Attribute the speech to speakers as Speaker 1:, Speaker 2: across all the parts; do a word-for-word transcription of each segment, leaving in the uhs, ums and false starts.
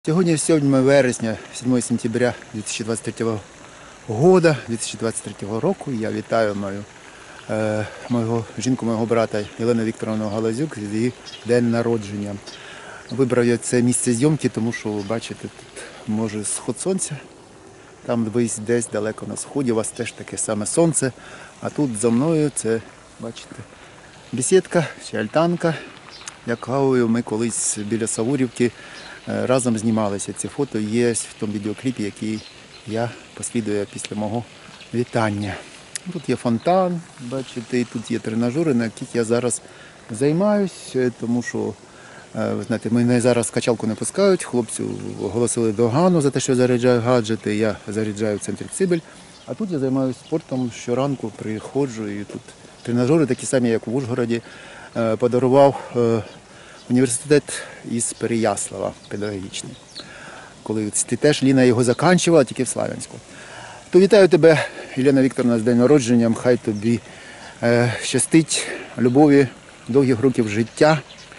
Speaker 1: Сьогодні сьоме вересня, сьоме сентября дві тисячі двадцять третього года, дві тисячі двадцять третього року. Я вітаю мою, е, мого, жінку, мого брата Єлену Вікторовну Галазюк з її день народження. Вибрав я це місце зйомки, тому що, ви бачите, тут може сход сонця. Там десь, десь далеко на сході у вас теж таке саме сонце. А тут за мною це, бачите, бесідка чи альтанка, якою ми колись біля Савурівки разом знімалися. Ці фото є в тому відеокліпі, який я послідую після мого вітання. Тут є фонтан, бачите, і тут є тренажери, на яких я зараз займаюсь, тому що, ви знаєте, мене зараз в качалку не пускають, хлопці оголосили догану за те, що я заряджаю гаджети, я заряджаю в центрі Цибель, а тут я займаюся спортом, щоранку приходжу, і тут тренажери такі самі, як в Ужгороді, подарував університет із Переяслава педагогічний. Коли ти теж, Ліна, його закінчувала, тільки в Славянську. То вітаю тебе, Єлена Вікторовна, з день народження. Хай тобі е, щастить любові, довгих років життя,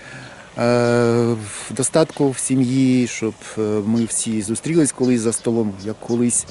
Speaker 1: е, достатку в сім'ї, щоб ми всі зустрілись колись за столом, як колись.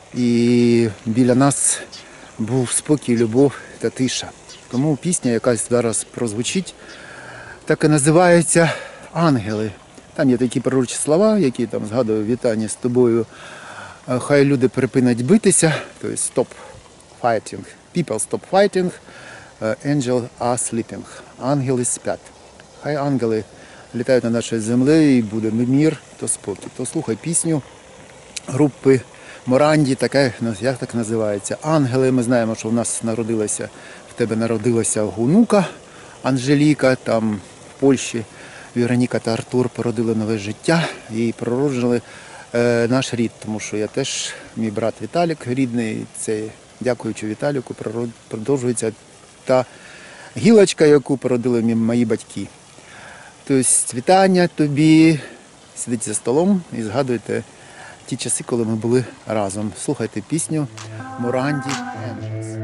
Speaker 1: І біля нас був спокій, любов та тиша. Тому пісня, яка зараз прозвучить, так і називається «Ангели». Там є такі пророчі слова, які там згадую вітання з тобою. Хай люди припинять битися, тобто stop fighting. People stop fighting, angels are sleeping. Ангели спять. Хай ангели літають над нашою землею і буде мир, то спокій. То слухай пісню групи Моранді, така, як так називається, «Ангели». Ми знаємо, що в нас народилася, в тебе народилася онука Анжеліка, там в Польщі Вероніка та Артур породили нове життя і пророджили е, наш рід, тому що я теж, мій брат Віталік рідний, це дякуючи Віталіку продовжується та гілочка, яку породили мої батьки. Тобто вітання тобі, сидіть за столом і згадуйте ті часи, коли ми були разом. Слухайте пісню Моранді «Angels».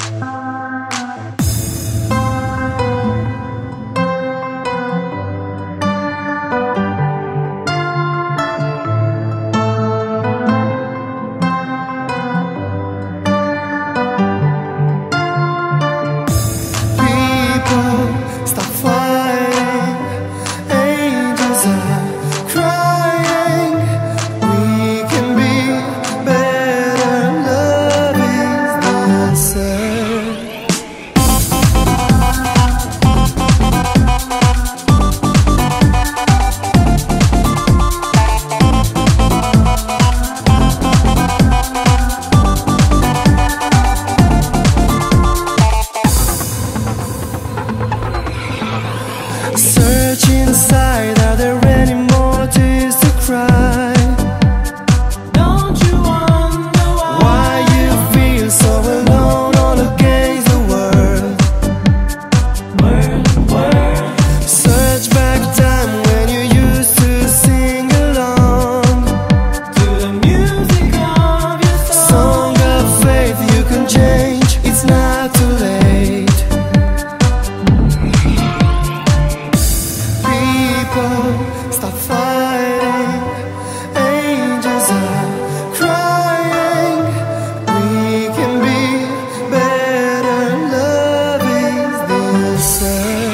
Speaker 2: Search inside, are there any more tears to cry? Don't you wonder why, why you feel so alone all against the world? World, world. Search back time when you used to sing along to the music of your song. Song of faith, you can change, it's not too late. Stop fighting, angels are crying. We can be better, love is the answer.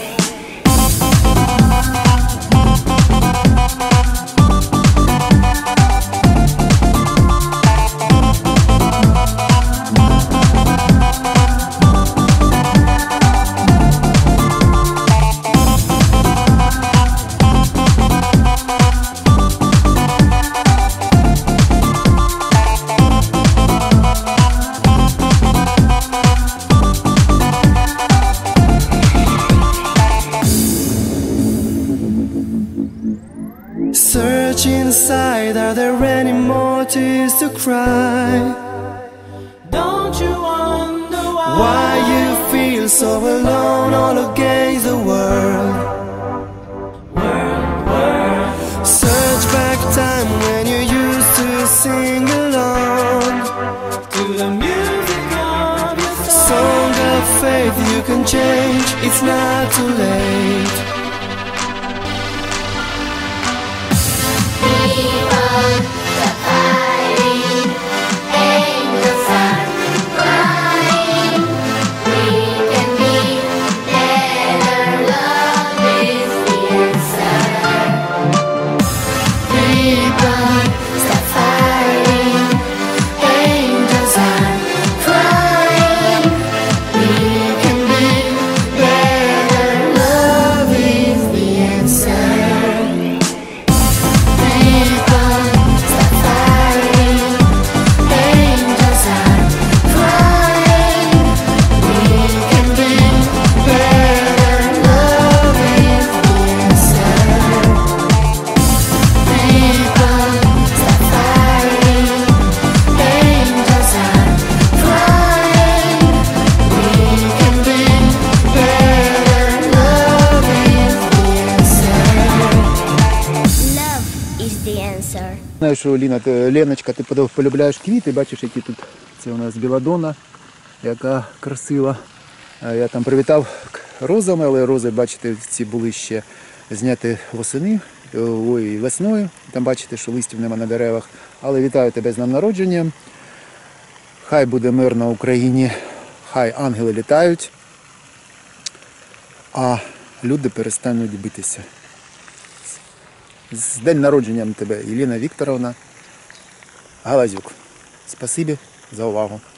Speaker 2: Search inside, are there any more tears to cry? Don't you wonder why, why you feel so alone all against the world? World, world. Search back time when you used to sing along to the music of your song. Song of faith, you can change, it's not too late.
Speaker 3: People, stop fighting. Angels are crying. We can be better. Love is the answer. People, stop fighting. Angels are crying. We can be better. Love is the answer. People, stop fighting. Angels are crying. We can be better. Love is the answer. Love is the answer.
Speaker 1: Знаю, що Ліна, ти, Леночка, ти подо- полюбляєш квіти, бачиш, які тут. Це у нас білодона, яка красива. А я там привітав к- розами, але рози, бачите, ці були ще зняті восени, е, ой, весною. Там бачите, що листів нема на деревах. Але вітаю тебе з днем народження. Хай буде мир на Україні, хай ангели літають, а люди перестануть битися. З день народженням тебе, Єліна Вікторовна Галазюк. Спасибі за увагу.